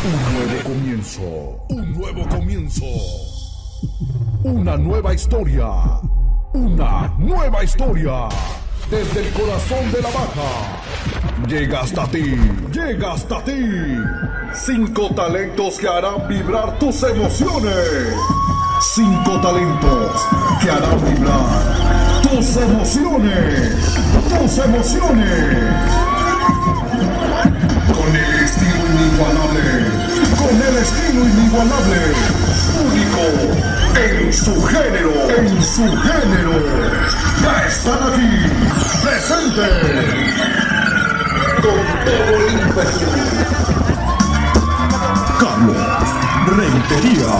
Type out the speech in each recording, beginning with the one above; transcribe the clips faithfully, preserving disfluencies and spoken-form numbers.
Un nuevo comienzo. Un nuevo comienzo. Una nueva historia. Una nueva historia. Desde el corazón de la Baja. Llega hasta ti. Llega hasta ti. Cinco talentos que harán vibrar tus emociones. Cinco talentos que harán vibrar tus emociones. Tus emociones. Con el estilo inigualable. Con el estilo inigualable. Único en su género. En su género. Ya están aquí. Presentes. Con todo el ímpetu. Carlos Rentería.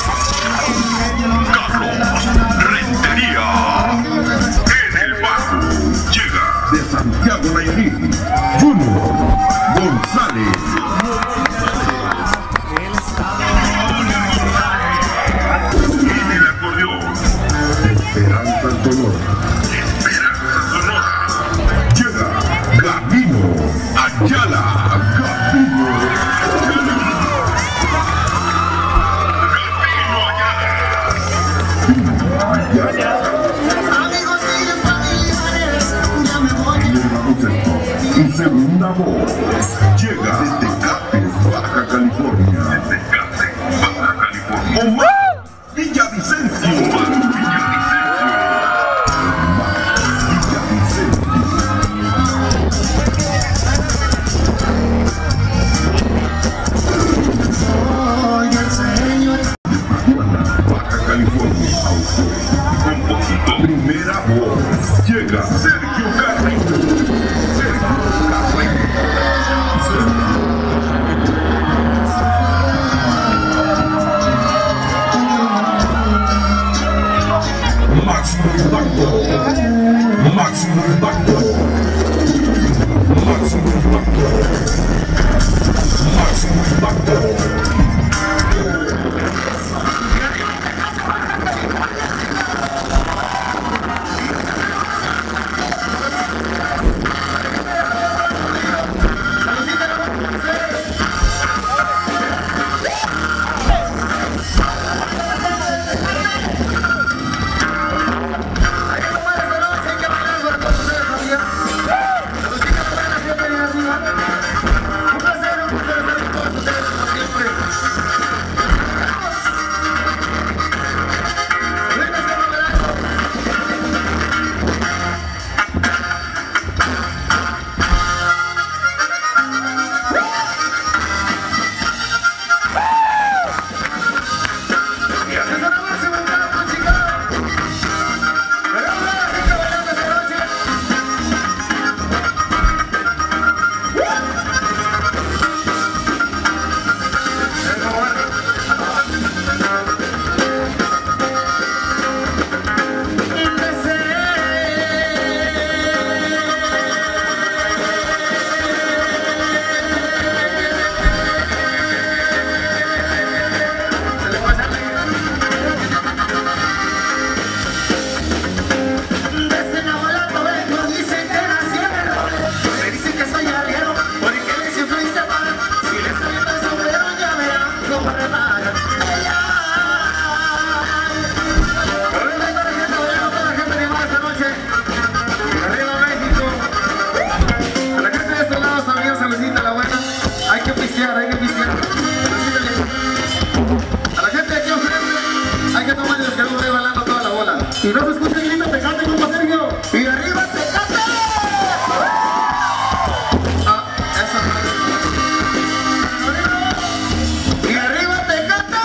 Carlos Rentería. En el bajo. Llega de Santiago Nayarit. Junior González. En el acordeón. Esperanza Sonora. Esperanza Sonora. Llega Gabino Ayala. Gabino Ayala. Gabino Ayala. Amigos y familiares, ya me voy. Y segunda voz llega desde Tecate, Baja California. Desde Tecate, Baja California. Omar Villavicencio. Omar Villavicencio. Omar Villavicencio. Soy el señor. Baja California. Autor, compositor. Primera voz llega Sergio Carreño. Máximo impacto. Máximo impacto. Máximo impacto. Máximo impacto. Y no se escucha el grito Tecate, compa Sergio. Y arriba Tecate. Ah, eso. Y arriba Tecate.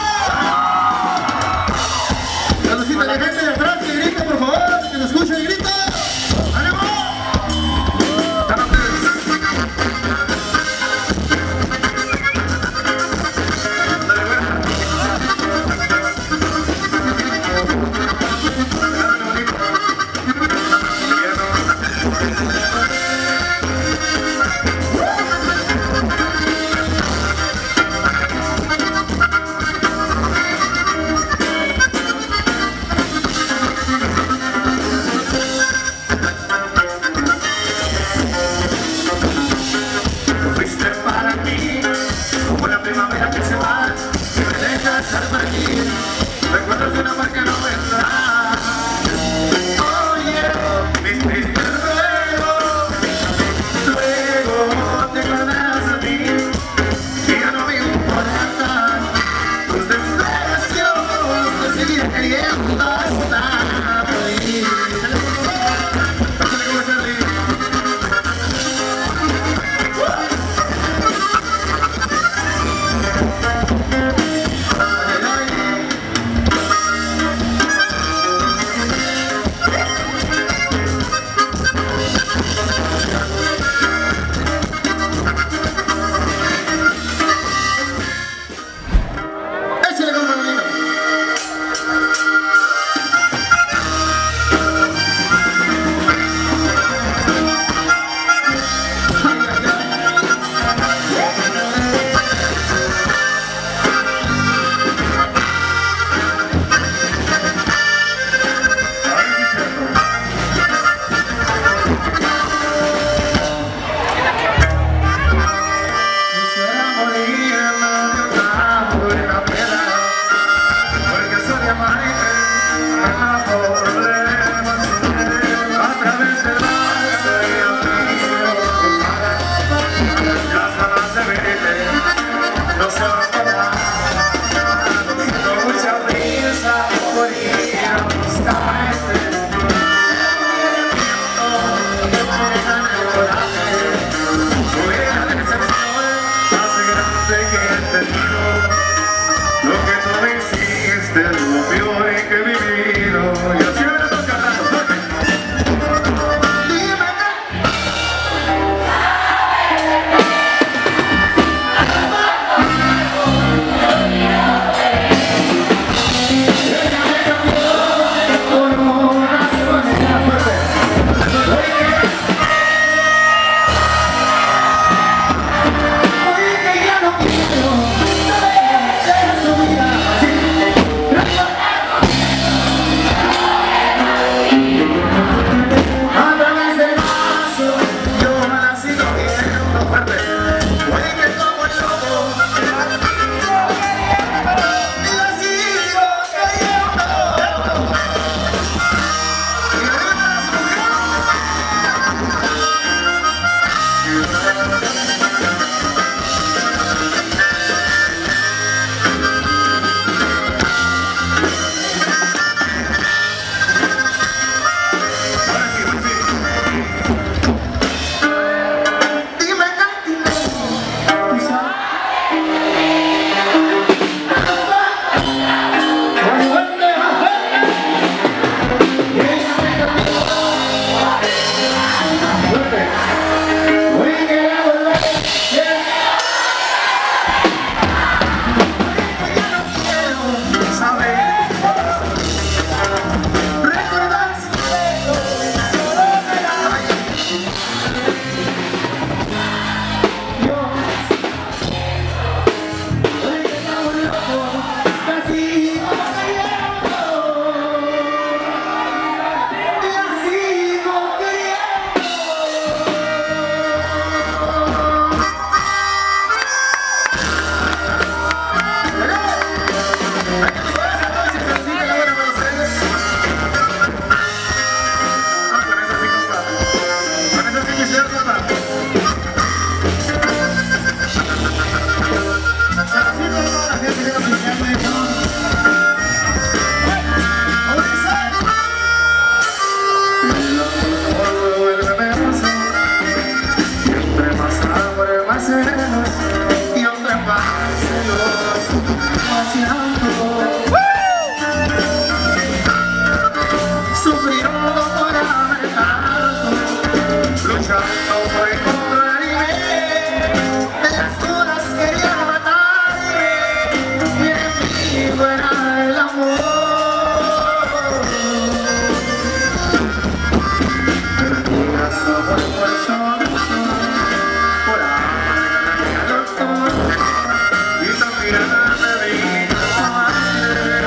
Saludcita a la gente de atrás que grite, por favor, que se escuche el grito. ¡Ánimo! Dale, bueno. primavera que se va, si me dejas al margen, recuerdos de una marca no vendrá. Oye, mis tristes ruegos, luego te guardas a mí, y ya no me importa tus deseos de seguir queriendo hasta morir. Y también me vino a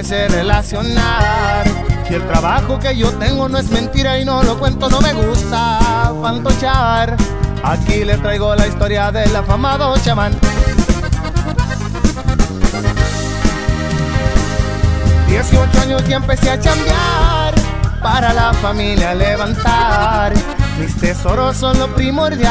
me sé relacionar. Y el trabajo que yo tengo no es mentira y no lo cuento, no me gusta fantochar. Aquí les traigo la historia del afamado chamán. dieciocho años ya empecé a chambear para la familia levantar. Mis tesoros son lo primordial.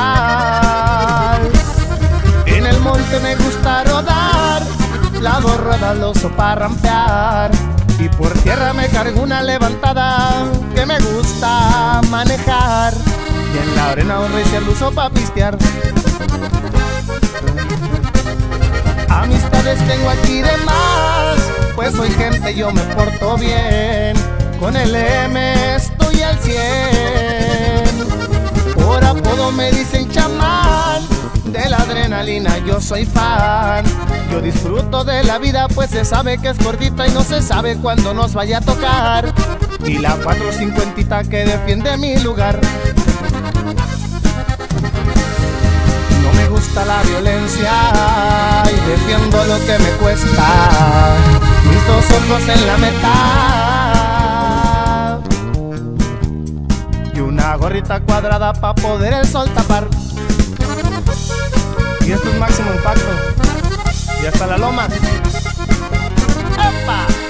En el monte me gusta rodar, lado rodaloso para rampear. Y por tierra me cargo una levantada que me gusta manejar. Y en la arena un racer lo uso pa' pistear. Amistades tengo aquí de más, pues soy gente, yo me porto bien. Con el M estoy al cien. Por apodo me dicen chamán, de la adrenalina yo soy fan. Yo disfruto de la vida pues se sabe que es cortita y no se sabe cuándo nos vaya a tocar. Y la cuatro cincuenta que defiende mi lugar. No me gusta la violencia y defiendo lo que me cuesta. Mis dos ojos en la meta y una gorrita cuadrada pa' poder el sol tapar. Y esto es máximo impacto. Y hasta la loma. ¡Epa!